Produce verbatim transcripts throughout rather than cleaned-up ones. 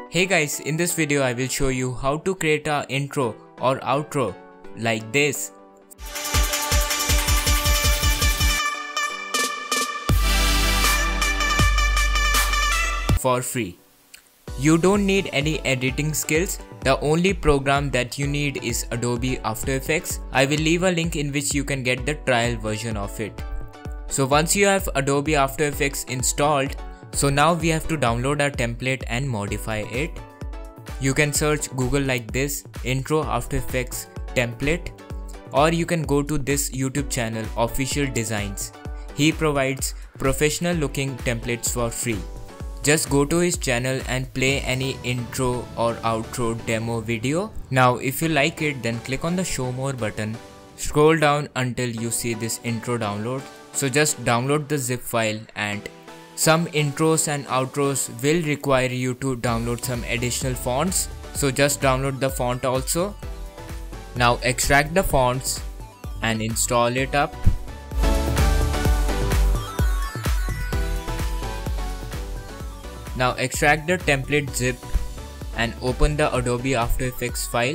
Hey guys, in this video I will show you how to create a intro or outro like this. For free. You don't need any editing skills. The only program that you need is Adobe After Effects. I will leave a link in which you can get the trial version of it. So once you have Adobe After Effects installed, so now we have to download our template and modify it. You can search Google like this, Intro After Effects template, or you can go to this YouTube channel, Official Designs. He provides professional looking templates for free. Just go to his channel and play any intro or outro demo video. Now if you like it, then click on the show more button. Scroll down until you see this intro download. So just download the zip file, and some intros and outros will require you to download some additional fonts. So just download the font also. Now extract the fonts and install it up. Now extract the template zip and open the Adobe After Effects file.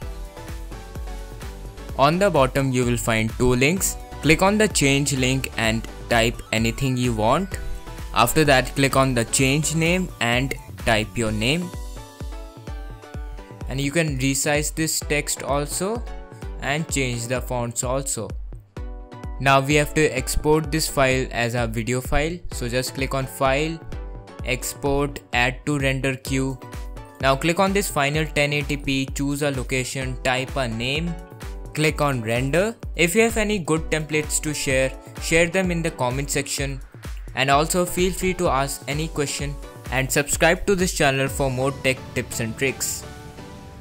On the bottom you will find two links. Click on the change link and type anything you want. After that, click on the change name and type your name. And you can resize this text also and change the fonts also. Now we have to export this file as a video file. So just click on File, Export, Add to Render Queue. Now click on this final ten eighty p, choose a location, type a name, click on Render. If you have any good templates to share, share them in the comment section. And also feel free to ask any question, and subscribe to this channel for more tech tips and tricks.